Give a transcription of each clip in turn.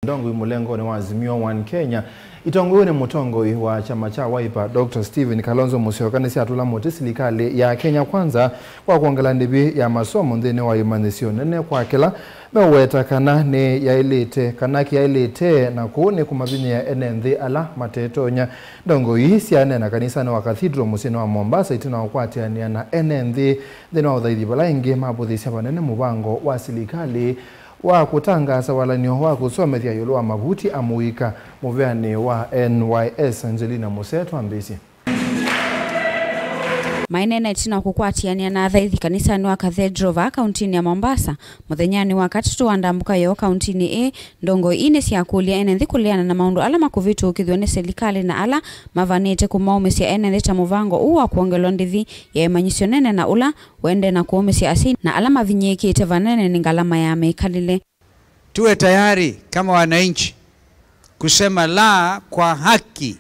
Ndongo mulengo ni wa Azimio One Kenya itongowe ni mutongo wa chama cha Wiper Dr. Stephen Kalonzo Musyoka nisi atula muti serikali ya Kenya Kwanza kwa kuongela ndibi ya masomo ndene wa imanisio nene kwa kila meweta kana ni yailite kanaki yailite na kuone kumabini ya NND ala matetonya ndongo hii siane na kanisa na wa Cathedral musino wa Mombasa itina wakwati ya na NND ndene wa udhaidi bala inge mabudhi saba nene mubango wa serikali wa kutangaza walanio wa kusomethia yolo wa mavuti amuika muveani wa NYS Angelina Museto ambisi. Mainene tina kukwatiania na thaithi kanisa ni wa Cathedral va kauntini ya Mombasa muthenyani wakati tuandambuka yo kauntini A ndongo ine cia kulia NND kuliana na maundu ala makuvitu ukithio ni serikali na ala mavanite kumaumisya NND ta muvango uwa kuongelwa ndivi ya imanyisyo nene na ula wende na kuumisya asini na ala mavinyekite vanene ni ngalama ya meikalile. Tuwe tayari kama wananchi kusema la kwa haki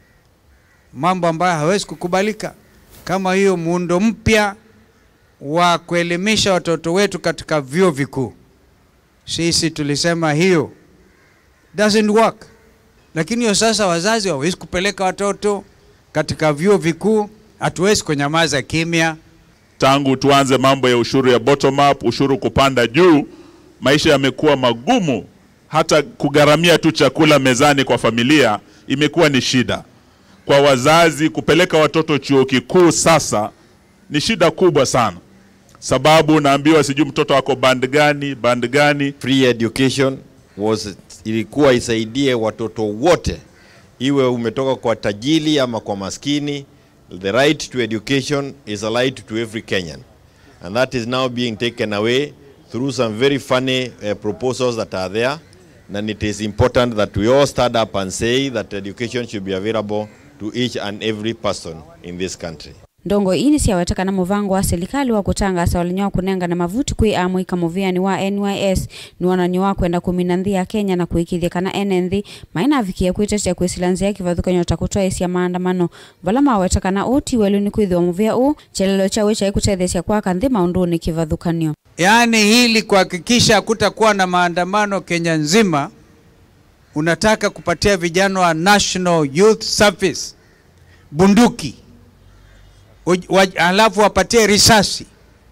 mambo ambayo hawezi kukubalika kama hiyo muundo mpya wa kuelimisha watoto wetu katika vyuo vikuu. Sisi tulisema hiyo doesn't work. Lakini hiyo sasa wazazi hawezi kupeleka watoto katika vyuo vikuu, hatuwezi kunyamaza kimya. Tangu tuanze mambo ya ushuru ya bottom up, ushuru kupanda juu, maisha yamekuwa magumu, hata kugaramia tu chakula mezani kwa familia imekuwa ni shida. Kwa wazazi kupeleka watoto chuo kikuu sasa ni shida kubwa sana. Sababu naambiwa sijui mtoto wako band gani. Free education ilikuwa isaidie watoto wote, iwe umetoka kwa tajiri ama kwa maskini. The right to education is a right to every Kenyan, and that is now being taken away through some very funny proposals that are there. And it is important that we all stand up and say that education should be available to each and every person in this country. Ndongo ini siawetaka na muvango wa serikali wa kutangasa walinyoa kunenga na mavuti kui amuika muviani wa NYS ni wananyoa kwenda 14 ya Kenya na kuikithia kana NND maina afikia kuitetea kuisilanzia kivathuka nyota kutoa isia maandamano vala mawetaka na oti welu ni kuithwa muvia u chelelo chawe cha ikutethesya kwa kanthi maunduni kivathukanio. Yani hili kuhakikisha kutakuwa na maandamano Kenya nzima, unataka kupatia vijana wa National Youth Service bunduki alafu wapatie risasi.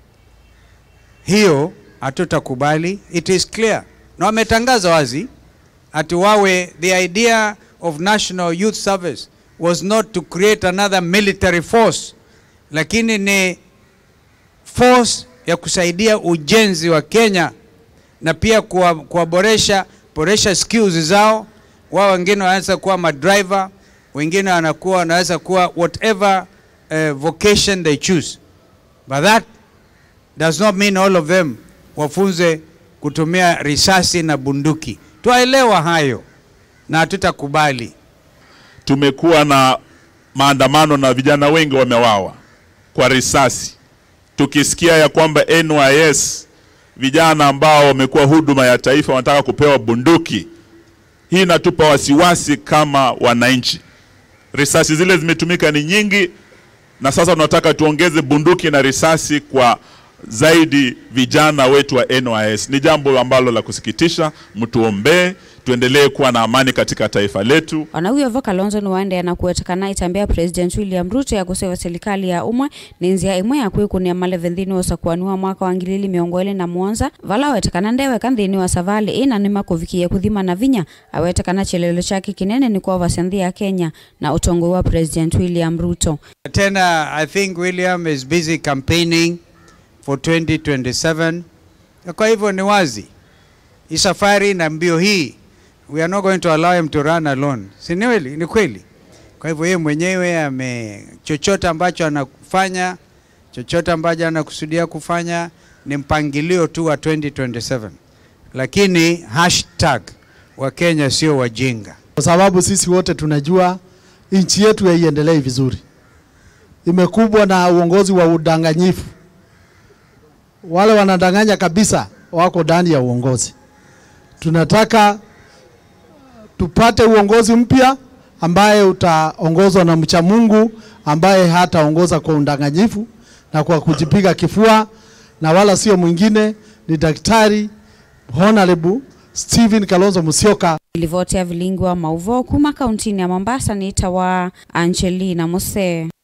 Hiyo hatutakubali. It is clear. Na wametangaza wazi ati wawe the idea of National Youth Service was not to create another military force, lakini ni force ya kusaidia ujenzi wa Kenya na pia kuwaboresha skills zao. Wao wengine wanaweza kuwa madriver, wengine wanaweza kuwa whatever vocation they choose. But that does not mean all of them wafunze kutumia risasi na bunduki. Tuelewa hayo na hatutakubali. Tumekuwa na maandamano na vijana wengi wamewawa kwa risasi. Tukisikia ya kwamba NYS vijana ambao wamekuwa huduma ya taifa wanataka kupewa bunduki, hii inatupa wasiwasi kama wananchi. Risasi zile zimetumika ni nyingi, na sasa tunataka tuongeze bunduki na risasi kwa zaidi vijana wetu wa NYS. Ni jambo ambalo la kusikitisha. Mtuombe tuendelee kuwa na amani katika taifa letu. Wanahuyo voka Kalonzo ni waende na kuwetakana itambia President William Ruto ya kuseva serikali ya umwe ni nzia imwe ya kuikunia malevendhini osa kuanua mwaka wa 2021 vala wetakana ndewe kandhini wa savali ina nima kufikia kudhima na vinya awetakana chelelo chake kinene ni kwa vasendi ya Kenya na utongo wa President William Ruto. Tena I think William is busy campaigning for 2027. Kwa hivyo ni wazi isafari na mbio hii, we are not going to allow him to run alone. Ni kweli. Kwa hivyo yeye mwenyewe chochote ambacho anafanya, chochote ambacho anakusudia kufanya ni mpangilio tu wa 2027. Lakini wa Kenya sio wajinga. Kwa sababu sisi wote tunajua nchi yetu haiendelei vizuri. Imekubwa na uongozi wa udanganyifu. Wale wanadanganya kabisa wako ndani ya uongozi. Tunataka tupate uongozi mpya ambaye utaongozwa na mcha Mungu, ambaye hataongoza kwa udanganyifu na kwa kujipiga kifua, na wala sio mwingine ni Daktari Honorable Stephen Kalonzo Musyoka. Ilivotea vilingi wa Mauvo kuma kauntini ya Mombasa ni tawa Angelina Mose.